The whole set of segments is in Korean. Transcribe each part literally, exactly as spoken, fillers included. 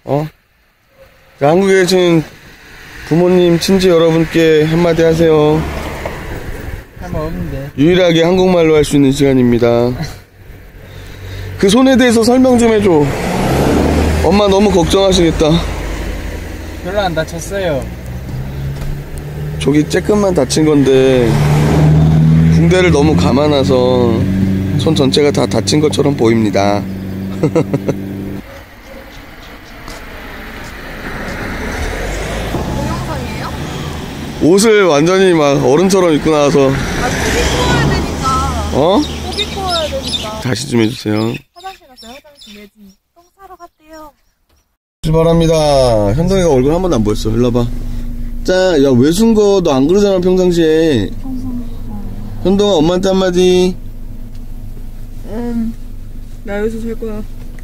어? 자, 한국에 계신 부모님, 친지 여러분께 한마디 하세요. 할 말 없는데. 유일하게 한국말로 할 수 있는 시간입니다. 그 손에 대해서 설명 좀 해줘. 엄마 너무 걱정하시겠다. 별로 안 다쳤어요. 저기 쬐끔만 다친 건데 붕대를 너무 감아놔서 손 전체가 다 다친 것처럼 보입니다. 동영상이에요? 옷을 완전히 막 어른처럼 입고 나와서. 아, 고기 구워야 되니까. 어? 고기 구워야 되니까. 다시 좀 해주세요. 화장실 갔어요. 화장실 예진이 똥 싸러 갔대요. 출발합니다. 현동이가 얼굴 한 번도 안 보였어. 일로 와봐. 자, 야, 왜 숨 거? 너 안 그러잖아, 평상시에. 현동아, 엄마한테 한마디. 음, 나 여기서 살 거야.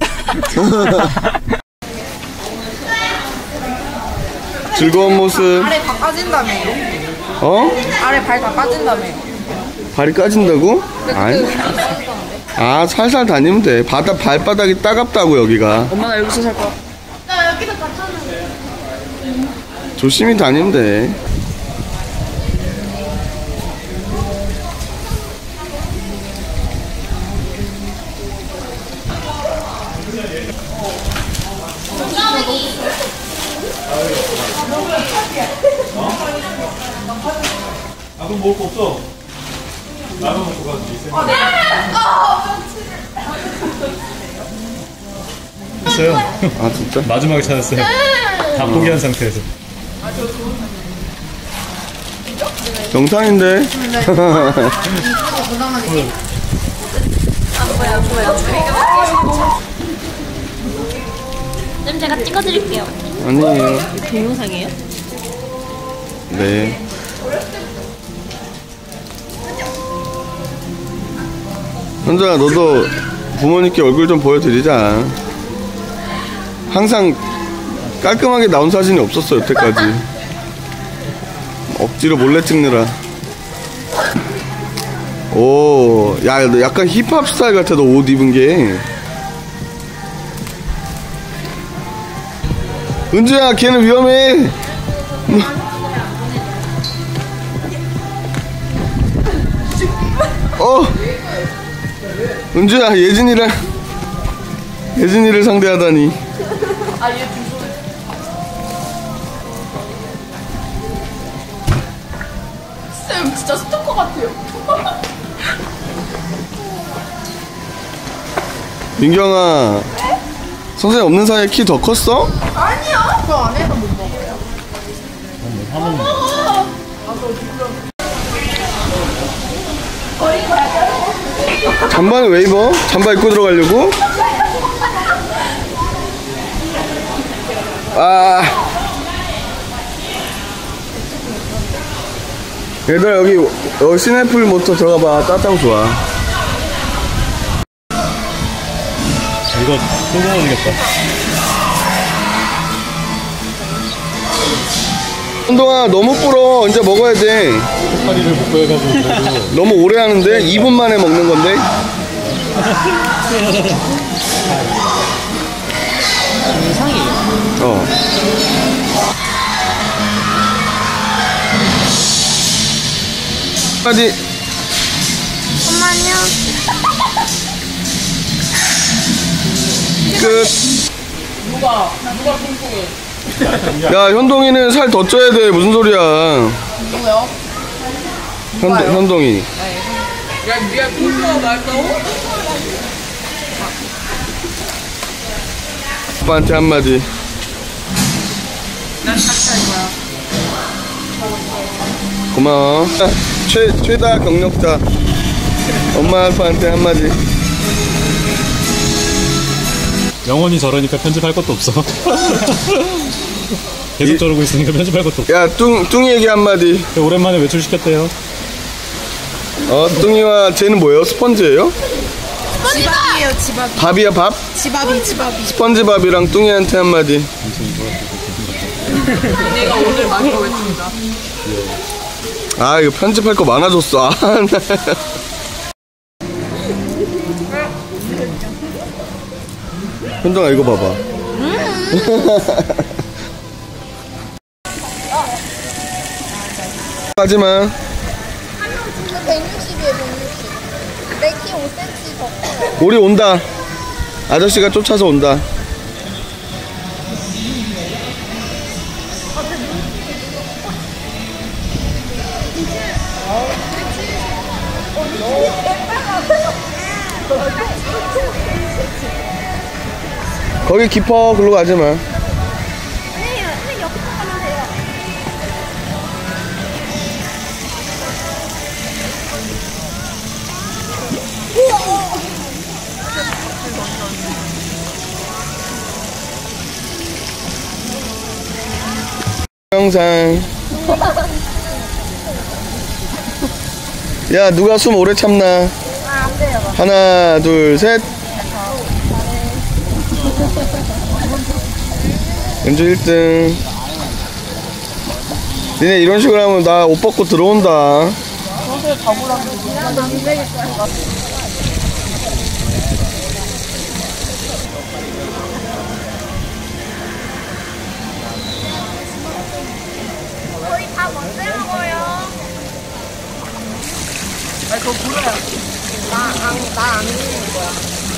즐거운 모습. 아래 다 빠진다며. 어? 아래 발 다 빠진다며. 발이 까진다고? 아니. 아, 살살 다니면 돼. 바다, 발바닥이 따갑다고, 여기가. 엄마 나 여기서 살 거야. 나 여기서 갔잖아. 조심히 다니면 돼. 아, 그럼 먹을 거 없어? 라면 먹고 가지. 있어요. 아, 진짜? 마지막에 찾았어요. 다 포기한 상태에서. 영상인데? 쌤 제가 찍어드릴게요. 아니에요. 동영상이에요? 네. 현정아, 너도 부모님께 얼굴 좀 보여드리자. 항상 깔끔하게 나온 사진이 없었어, 여태까지. 억지로 몰래 찍느라. 오, 야, 너 약간 힙합 스타일 같아, 너 옷 입은 게. 은주야, 걔는 위험해. 어, 은주야, 예진이랑 예진이를 상대하다니. 아, 얘 주소. 쌤 진짜 스토커 같아요. 민경아, 선생님 없는 사이에 키 더 컸어? 아니야. 그 안에서 못 먹어요. 잠바는 왜 입어? 잠바 입고 들어가려고? 아, 얘들아, 여기 여기 시내풀 모터 들어가봐. 따뜻하고 좋아. 이거 뜨거워지겠다. 한동아, 너무 불어. 이제 먹어야 돼. 파리를 못 구해가지고 그래도. 너무 오래 하는데? 이 분 만에 먹는 건데? 영상이에요? 어. 까지. 잠깐만요. 끝. 누가 누가 통통해? 야, 현동이는 살 더 쪄야 돼. 무슨 소리야. 누구요? 현, 현동이. 야, 니가 통통하고 말까고? 아빠한테 한마디. 난 같이 할 거야. 고마워. 최, 최다 경력자. 엄마 아빠한테 한마디. 영원히 저러니까 편집할 것도 없어. 계속 저러고 있으니까 편집할 것도 없어. 야, 뚱, 뚱이 얘기 한마디. 오랜만에 외출시켰대요. 어, 뚱이와 쟤는 뭐예요? 스펀지예요? 지밥이에요, 지밥. 밥이야, 밥? 지밥이, 지밥이. 스펀지밥이랑 뚱이한테 한마디. 내가 오늘 많이 외친다. 아, 이거 편집할 거 많아졌어. 아, 현정아, 이거 봐봐. 하지만 백육십이에요, 백육십. 내 키 오 센티미터 더 커요. 우리 온다. 아저씨가 쫓아서 온다. 거기 깊어. 글로 가지 마. 영상. 야, 누가 숨 오래 참나? 아, 안 돼요. 하나, 둘, 셋. 연주 일 등. 니네 이런 식으로 하면 나 옷 벗고 들어온다. 저한테 가보라고. 난 안 되겠어요. 거의 다 먼저 먹어요. 아니, 그거 불어요. 나 안, 나 안 먹는 거야.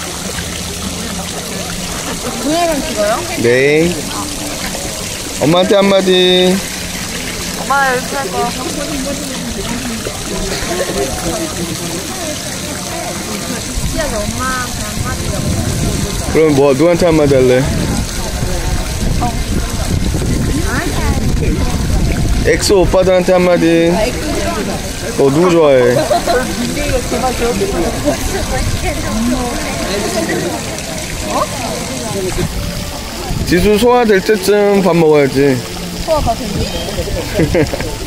그녀랑 찍어요? 네. 엄마한테 한마디. 엄마 이렇게 할 거야. 시작이 엄마한테 한마디요. 그럼 뭐 누구한테 한마디 할래? 엑소 오빠들한테 한마디. 어, 누구 좋아해? 지수 소화될 때쯤 밥 먹어야지. 소화 다 됐는데.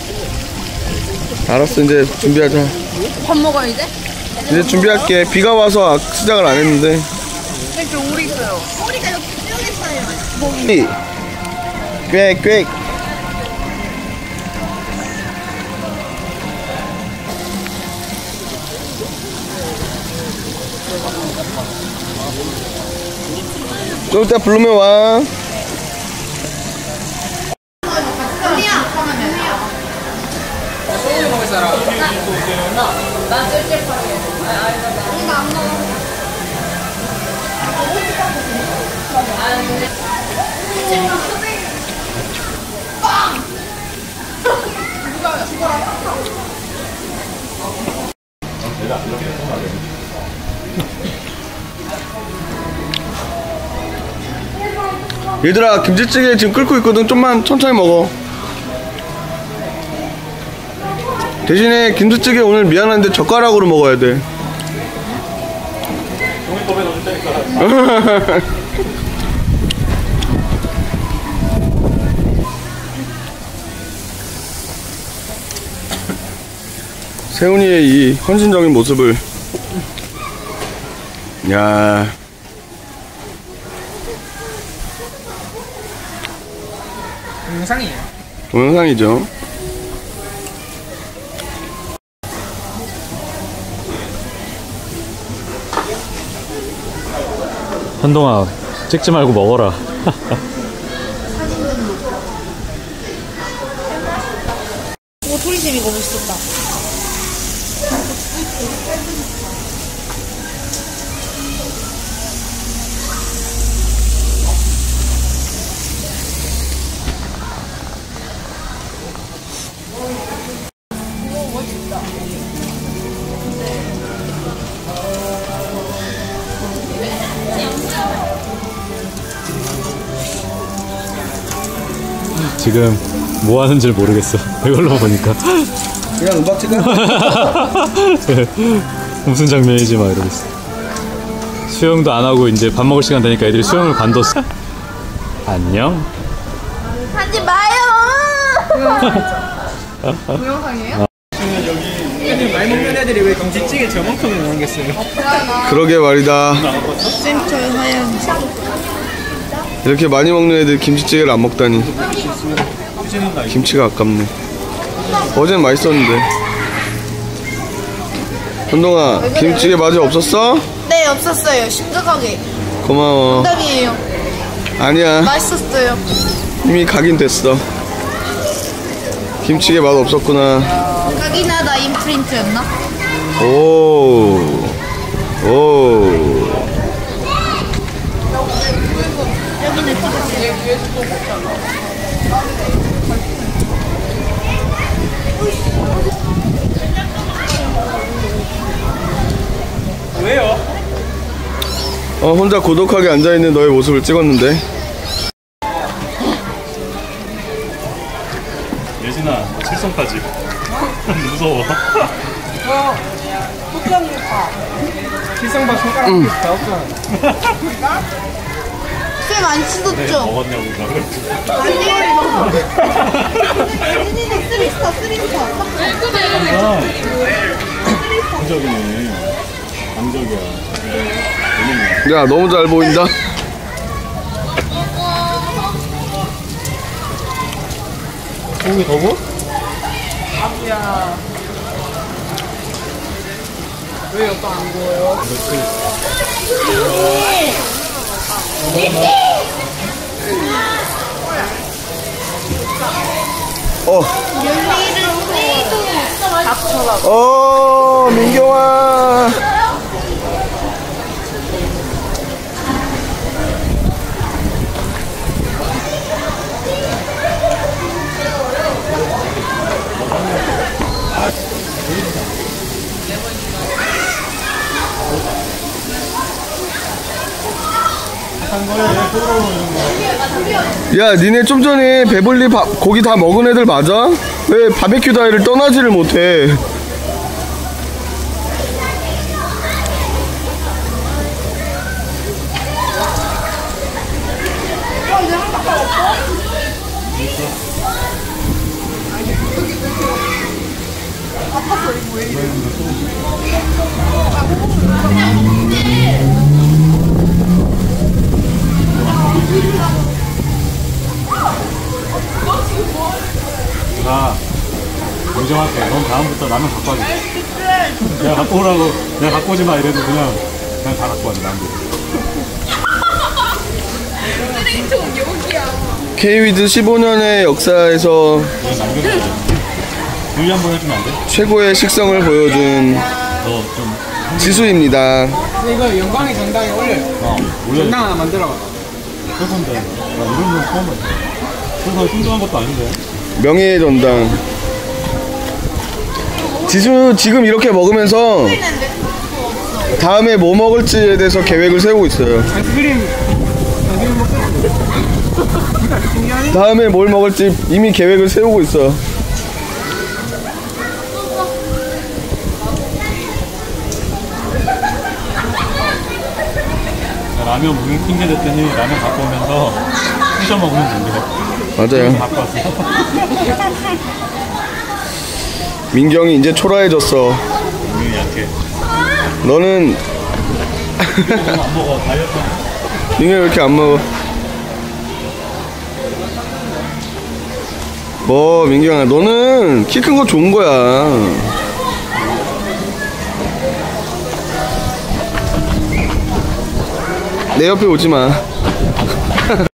알았어, 이제 준비하자. 밥 먹어야 이제? 이제 준비할게. 비가 와서 시작을 안 했는데. 근데 저 오리 있어요. 우리가 여기 수영했어요. 꽥, 꽥. 좀 이따 부르면 와. 소고기 먹을 사람. 나 찔찔하게. 이거 안 먹어. 빵! 누가 죽어라. 얘들아, 김치찌개 지금 끓고 있거든. 좀만 천천히 먹어. 대신에 김치찌개 오늘 미안한데 젓가락으로 먹어야 돼. 종이컵에 넣어준다니까. 세훈이의 이 헌신적인 모습을. 야. 동영상이에요. 동영상이죠. 현동아, 찍지 말고 먹어라. 오, 소리샘 이거 멋있었다. 지금 뭐 하는지 모르겠어. 이걸로 보니까. 그냥 음악 찍어. 무슨 장면이지 막 이러고 있어. 수영도 안 하고 이제 밥 먹을 시간 되니까 애들이 수영을 관뒀어. 안녕. 하지 마요. 동영상이에요? 애들 많이 먹는 애들이 왜 김치찌개 저만큼은 못 먹겠어요? 그러게 말이다. 센터 하얀. 이렇게 많이 먹는 애들 김치찌개를 안 먹다니. 김치가 아깝네. 어제는 맛있었는데. 현동아, 김치찌개 맛이 없었어? 네, 없었어요. 심각하게. 고마워. 농담이에요. 아니야. 맛있었어요. 이미 각인 됐어. 김치게 맛 없었구나. 각인하다 임프린트였나? 오. 오. 여기는 찍었어요. 왜요? 어, 혼자 고독하게 앉아있는 너의 모습을 찍었는데. 예진아, 칠성까지. 무서워. 기성박 손가락 음. 다 없잖아. 쌤안 씻었죠? 먹었냐고 그러지. 예진이는 쓰리스타 쓰리스타. 강적이네. 강적이야. 야, 너무 잘 보인다. 고기 더 구? 왜요 또 안 구워요? 어. 어, 민경아. 야, 니네 좀 전에 배불리 밥, 고기 다 먹은 애들 맞아? 왜 바베큐 다이를 떠나지를 못해? 나 인정할게. 넌 다음부터 라면 갖고 와줘. 내가 갖고 오라고, 내가 갖고 오지 마 이래도 그냥 그냥 다 갖고 왔네. 남들. K-위드 십오 년의 역사에서 그냥 남겨줘. 분리 한번 해주면 안 돼? 최고의 식성을 보여준 너 좀 지수입니다. 근데 이거 영광의 전당에 올려요. 어, 원래 전당 하나 만들어가. 최선데. 나 이런 건 처음 봤어. 그래서 힘들한 것도 아닌데. 명예의 전당. 지수 지금 이렇게 먹으면서 다음에 뭐 먹을지에 대해서 계획을 세우고 있어요. 아이스크림 아이스크림 먹겠는데. 신기하네. 다음에 뭘 먹을지 이미 계획을 세우고 있어. 라면 무슨 핑계 댔더니 라면 갖고 오면서 쑤셔 먹으면 된대. 맞아요. 갖고 왔어. 민경이 이제 초라해졌어. 분명히 약해. 너는 너무 안 먹어. 다이어트. 민경이 왜 이렇게 안 먹어? 뭐 민경아, 너는 키 큰 거 좋은 거야. 내 옆에 오지 마.